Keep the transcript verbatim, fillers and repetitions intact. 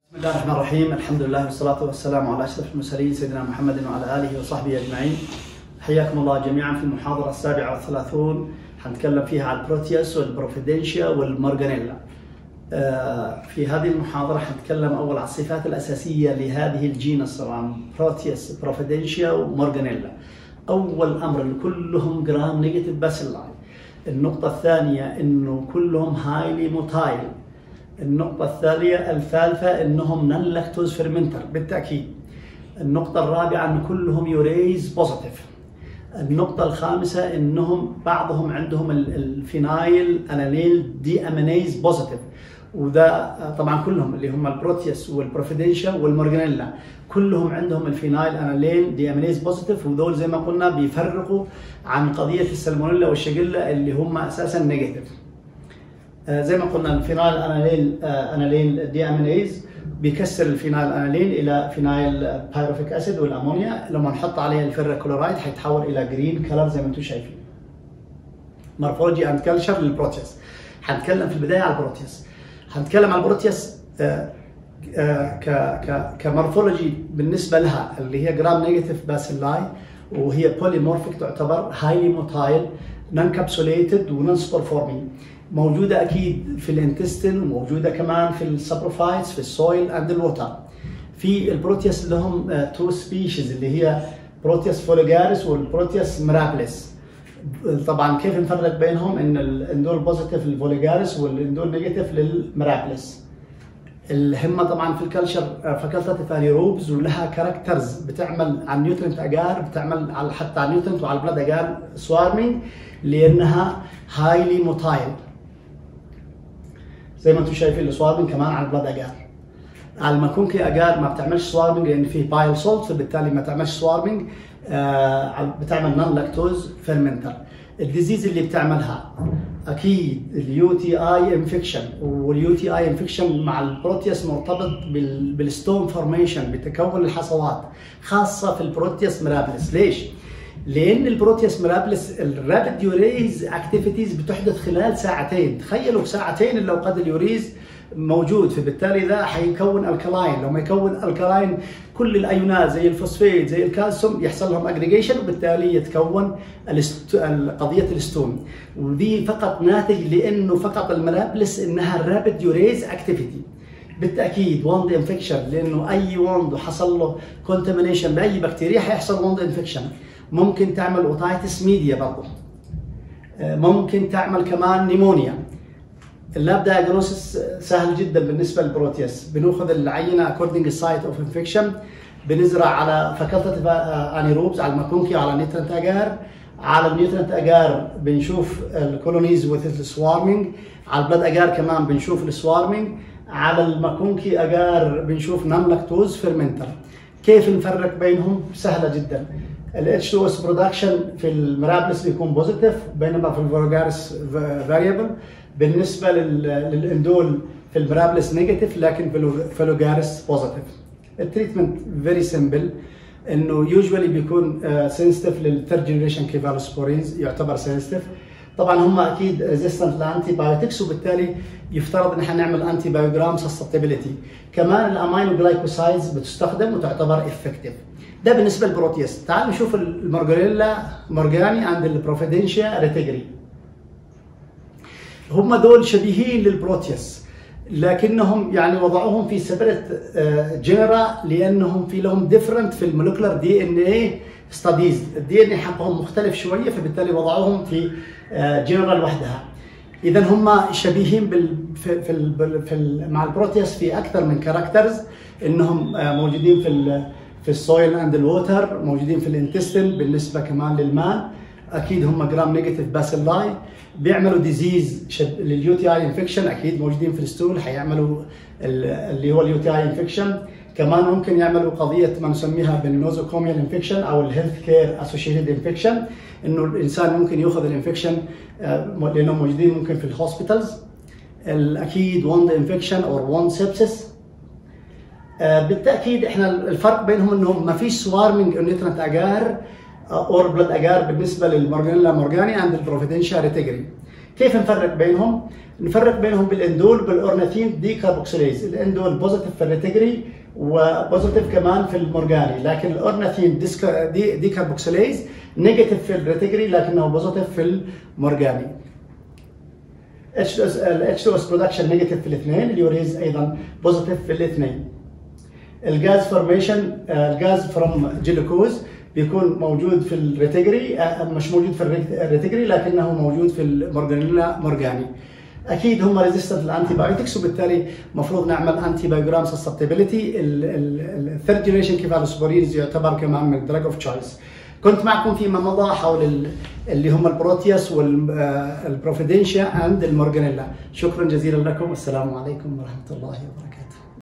بسم الله الرحمن الرحيم. الحمد لله والصلاة والسلام على أشرف المرسلين سيدنا محمد وعلى آله وصحبه أجمعين. حياكم الله جميعا في المحاضرة السابعة والثلاثون. حنتكلم فيها عن البروتيوس والبروفيدنشيا والمورغانيلا. في هذه المحاضرة حنتكلم أول عن الصفات الأساسية لهذه الجينس طبعا بروتيوس بروفيدنشيا ومورغانيلا. أول أمر إن كلهم جرام نيجاتيف باسيلاي. النقطة الثانية إنه كلهم هايلي موتايل. النقطة الثانية الثالثة انهم نون لاكتوز فيرمنتر بالتأكيد. النقطة الرابعة ان كلهم يوريز بوزيتيف. النقطة الخامسة انهم بعضهم عندهم الفينايل انانيل دي امينيز بوزيتيف، وده طبعا كلهم اللي هم البروتيوس والبروفيدنشيا والمورغانيلا كلهم عندهم الفينايل انانيل دي امينيز بوزيتيف، ودول زي ما قلنا بيفرقوا عن قضية السالمونيلا والشيجيلا اللي هم اساسا نيجاتيف. زي ما قلنا الفينايل اناليل اناليل دي امينيز بيكسر الفينايل اناليل الى فينايل بايروفيك اسيد والامونيا، لما نحط عليه الفيركلورايد حيتحول الى جرين كلر زي ما انتم شايفين. مورفولوجي اند كلتشر للبروتيوس. حنتكلم في البدايه على البروتيوس. حنتكلم على البروتيوس ك ك كمورفولوجي بالنسبه لها اللي هي جرام نيجاتيف باسيلاي، وهي بوليمورفيك تعتبر هايلي موتايل نون كابسوليتد ونون سبور فورمينج. موجودة أكيد في الانتستين وموجودة كمان في السابروفايتس في السويل أند الووتر. في البروتيوس لهم تو سبيشيز اللي هي بروتيوس فوليجاريس والبروتيوس ميرابلس. طبعا كيف نفرق بينهم؟ ان الاندول بوزيتيف للفوليجاريس والاندول نيجاتيف للميرابلس. الهمة طبعا في الكلتشر فاكولتاتيف انيروبز ولها كاركترز بتعمل على النيوترنت اجار، بتعمل على حتى على النيوترنت وعلى البلاد اجار سوارمينج لانها هايلي موتايل. زي ما انتم شايفين السوارمنج كمان على البلاد اجار. على الماكونكي اجار ما بتعملش سوارمنج لان فيه بايل سولت، فبالتالي ما تعملش سوارمنج. آه بتعمل نون لاكتوز فيرمنتر. الديزيز اللي بتعملها اكيد اليو تي اي انفكشن، واليو تي اي انفكشن مع البروتيوس مرتبط بالستون فورميشن بتكون الحصوات، خاصه في البروتيوس ميرابلس. ليش؟ لان البروتيوس ميرابلس الرابيد يوريز اكتيفيتيز بتحدث خلال ساعتين. تخيلوا ساعتين لو قد اليوريز موجود، فبالتالي ذا حيكون الكلاين. لما يكون الكلاين كل الايونات زي الفوسفيت زي الكالسيوم يحصل لهم اجريجيشن، وبالتالي يتكون قضيه الستون. ودي فقط ناتج لانه فقط الميرابلس انها الرابيد يوريز اكتيفيتي. بالتاكيد وند انفكشن، لانه اي وند حصل له كونتامينيشن باي بكتيريا حيحصل وند انفكشن. ممكن تعمل اوتايتس ميديا برضه. ممكن تعمل كمان نيمونيا. اللاب دايجنوستس سهل جدا بالنسبه للبروتيوس. بناخذ العينه اكوردنج السايت اوف انفكشن، بنزرع على فاكولتاتيف انيروبز على الماكونكي على النيوترنت اجار. على النيوترنت اجار بنشوف الكولونيز وذ السوارمينج، على البلاد اجار كمان بنشوف السوارمينج، على الماكونكي اجار بنشوف نون لاكتوز فيرمنتر. كيف نفرق بينهم؟ سهله جدا. ال اتش تو اس برودكشن في الميرابلس بيكون بوزيتيف، بينما في الفوليجاريس فاريبل. بالنسبه للاندول في الميرابلس نيجاتيف، لكن في الفوليجاريس بوزيتيف. التريتمنت فيري سمبل، انه يوجوالي بيكون سنسيتيف للثيرد جنريشن كيفالوسبورينز، يعتبر سنسيتيف. طبعا هم اكيد ريزيستنت للانتي بايوتكس، وبالتالي يفترض ان احنا نعمل انتي بايوجرام سسبتابيلتي. كمان الامينو جلايكوسايدز بتستخدم وتعتبر افكتيف. ده بالنسبه للبروتيوس. تعالوا نشوف المورغانيلا مورغاني عند البروفيدنشيا ريتيجري. هم دول شبيهين للبروتيوس، لكنهم يعني وضعوهم في سيبريت جنرا لانهم في لهم ديفرنت في المولكولار دي ان اي ستاديز. الدي ان اي حقهم مختلف شويه، فبالتالي وضعوهم في جنرا لوحدها. اذا هم شبيهين بال في في, ال في ال مع البروتيوس في اكثر من كاركترز، انهم موجودين في ال في السويل اند الووتر، موجودين في الانتستين بالنسبه كمان للمان. اكيد هم جرام نيجاتيف باسيلاي، بيعملوا ديزيز لليو تي اي انفكشن، اكيد موجودين في الستول حيعملوا اللي هو اليو تي اي انفكشن. كمان ممكن يعملوا قضيه ما نسميها بالنوزوكوميال انفكشن او الهيلث كير اسوشيتد انفكشن، انه الانسان ممكن ياخذ الانفكشن لانهم موجودين ممكن في الهوسبيتالز. اكيد وند انفكشن او وند سيبسس. بالتاكيد احنا الفرق بينهم انهم ما فيش سوارمنج نيوترنت اجار اور بلاد اجار بالنسبه للمورغانيلا مورغاني عند البروفيدنشيا ريتيجري. كيف نفرق بينهم؟ نفرق بينهم بالاندول بالاورنيثين دي كاربوكسيليز. الاندول بوزيتيف في الريتيجري وبوزيتيف كمان في المورجاني، لكن الاورنيثين دي, دي كاربوكسيليز نيجاتيف في الريتيجري لكنه بوزيتيف في المورجاني. ال اتش تو اس برودكشن نيجاتيف في الاثنين، اليوريز ايضا بوزيتيف في الاثنين. الجاز فورميشن، الجاز فروم جلوكوز بيكون موجود في الريتيجري، مش موجود في الريتيجري لكنه موجود في المورجانيلا مورجاني. اكيد هم ريزيستنت للانتي بايوتكس، وبالتالي المفروض نعمل انتي بايوجرام سسبتابيلتي. الثيرد جنريشن كيفالوسبورينز يعتبر كمان من دراج اوف تشويس. كنت معكم فيما مضى حول اللي هم البروتياس والبروفيدنشيا اند المورجانيلا. شكرا جزيلا لكم، والسلام عليكم ورحمه الله وبركاته.